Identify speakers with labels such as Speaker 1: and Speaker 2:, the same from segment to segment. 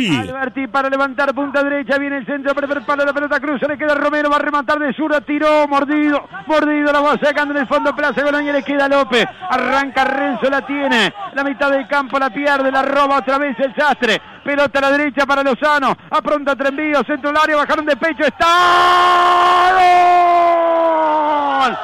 Speaker 1: Alberti.
Speaker 2: Alberti para levantar punta derecha, viene el centro, primer palo, la pelota cruza, le queda Romero, va a rematar de zurda, tiró, mordido, la va sacando en el fondo Plaza Colonia, le queda López, arranca Renzo, la tiene, la mitad del campo la pierde, la roba otra vez el Sastre, pelota a la derecha para Lozano, apronta Trenvío, centro del área, bajaron de pecho, está ¡gol!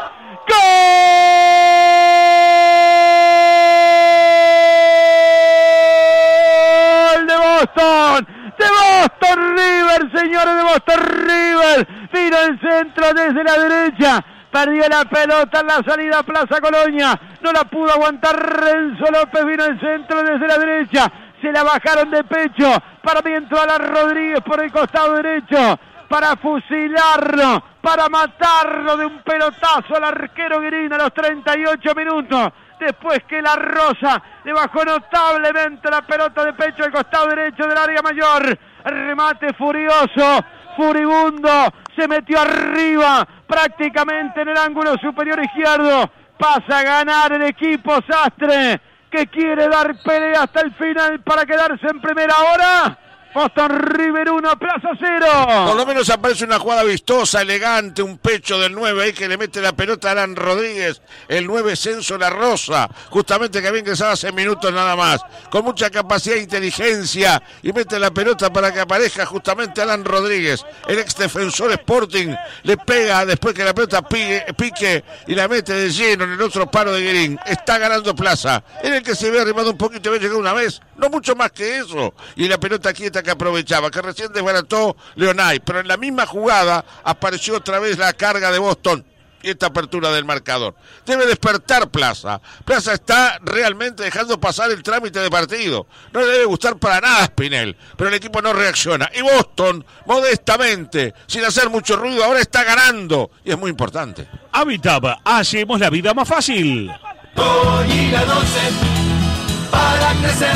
Speaker 2: De Boston River, señores, de Boston River, vino el centro desde la derecha, perdió la pelota en la salida a Plaza Colonia, no la pudo aguantar Renzo López, vino el centro desde la derecha, se la bajaron de pecho, para mientras Alan Rodríguez por el costado derecho, para fusilarlo, para matarlo de un pelotazo al arquero Guerín a los 38 minutos. Después que la Rosa le bajó notablemente la pelota de pecho al costado derecho del área mayor. Remate furioso, furibundo, se metió arriba, prácticamente en el ángulo superior izquierdo. Pasa a ganar el equipo Sastre, que quiere dar pelea hasta el final para quedarse en primera hora. Boston River 1, Plaza 0.
Speaker 3: Por lo menos aparece una jugada vistosa, elegante, un pecho del 9 ahí que le mete la pelota a Alan Rodríguez, el 9 Censo La Rosa, justamente que había ingresado hace minutos nada más, con mucha capacidad e inteligencia, y mete la pelota para que aparezca justamente Alan Rodríguez, el ex defensor Sporting, le pega después que la pelota pique y la mete de lleno en el otro palo de Guerín. Está ganando Plaza, en el que se ve arrimado un poquito, había llegado una vez, no mucho más que eso, y la pelota quieta que aprovechaba, que recién desbarató Leonay, pero en la misma jugada apareció otra vez la carga de Boston y esta apertura del marcador. Debe despertar Plaza. Plaza está realmente dejando pasar el trámite de partido. No le debe gustar para nada a Spinell, pero el equipo no reacciona. Y Boston, modestamente, sin hacer mucho ruido, ahora está ganando. Y es muy importante.
Speaker 1: Habitab, hacemos la vida más fácil.
Speaker 4: Goyila 12, para crecer.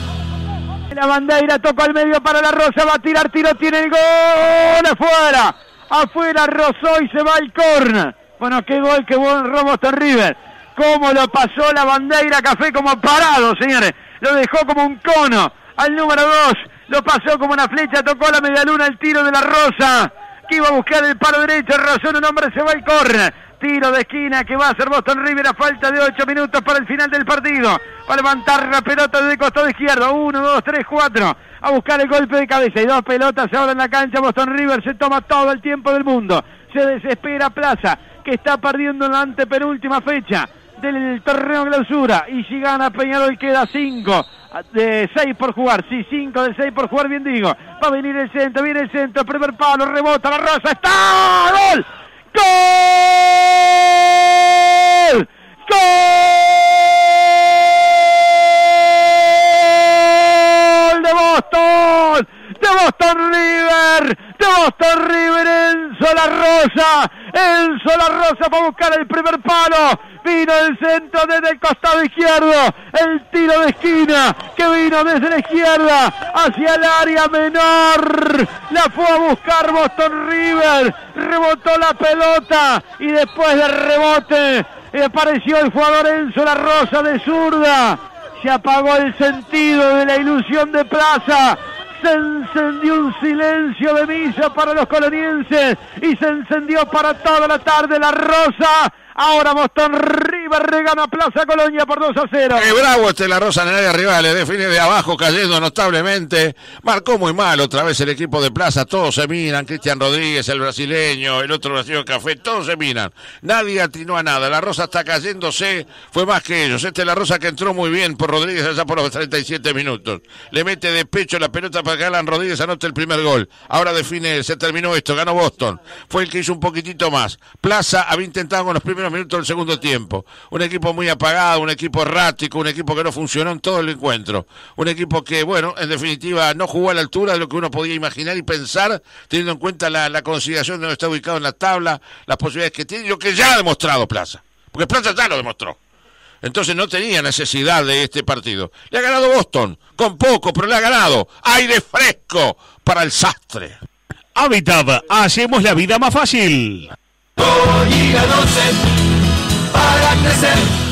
Speaker 2: La bandera tocó al medio para la Rosa, va a tirar, tiro, tiene el gol, afuera rozó y se va al córner. Bueno, qué gol, qué buen Boston River. Cómo lo pasó la bandera Café como parado, señores. Lo dejó como un cono al número 2, lo pasó como una flecha, tocó la medialuna el tiro de la Rosa, que iba a buscar el palo derecho, rozó un hombre, se va al córner. Tiro de esquina que va a hacer Boston River a falta de 8 minutos para el final del partido. Va a levantar la pelota desde el costado izquierdo. 1, 2, 3, 4. A buscar el golpe de cabeza. Y dos pelotas ahora en la cancha. Boston River se toma todo el tiempo del mundo. Se desespera Plaza, que está perdiendo en la antepenúltima fecha del torneo clausura. Y si gana Peñarol queda 5 de 6 por jugar. Sí, 5 de 6 por jugar, bien digo. Va a venir el centro, viene el centro. Primer palo, rebota la Rosa. ¡Está! ¡Gol! ¡Gol! ¡Gol de Boston! ¡De Boston River! ¡De Boston River! Enzo La Rosa para buscar el primer palo. Vino el centro desde el costado izquierdo. El tiro de esquina que vino desde la izquierda hacia el área menor. La fue a buscar Boston River. Rebotó la pelota y después del rebote apareció el jugador Enzo La Rosa de zurda. Se apagó el sentido de la ilusión de Plaza. Se encendió un silencio de misa para los colonienses y se encendió para toda la tarde La Rosa. Ahora Boston River regana Plaza Colonia por 2-0.
Speaker 3: ¡Qué bravo La Rosa en el área rival! Le define de abajo, cayendo notablemente. Marcó muy mal otra vez el equipo de Plaza. Todos se miran. Cristian Rodríguez, el brasileño, el otro brasileño Café. Todos se miran. Nadie atinó a nada. La Rosa está cayéndose. Fue más que ellos. La Rosa que entró muy bien por Rodríguez allá por los 37 minutos. Le mete de pecho la pelota para que Alan Rodríguez anote el primer gol. Ahora define, se terminó esto. Ganó Boston. Fue el que hizo un poquitito más. Plaza había intentado con los primeros minutos del segundo tiempo. Un equipo muy apagado, un equipo errático, un equipo que no funcionó en todo el encuentro. Un equipo que, bueno, en definitiva no jugó a la altura de lo que uno podía imaginar y pensar, teniendo en cuenta la consideración de donde está ubicado en la tabla, las posibilidades que tiene y lo que ya ha demostrado Plaza. Porque Plaza ya lo demostró. Entonces no tenía necesidad de este partido. Le ha ganado Boston, con poco, pero le ha ganado. Aire fresco para el Sastre.
Speaker 1: Habitab, hacemos la vida más fácil.
Speaker 4: Goyila 12, para crecer.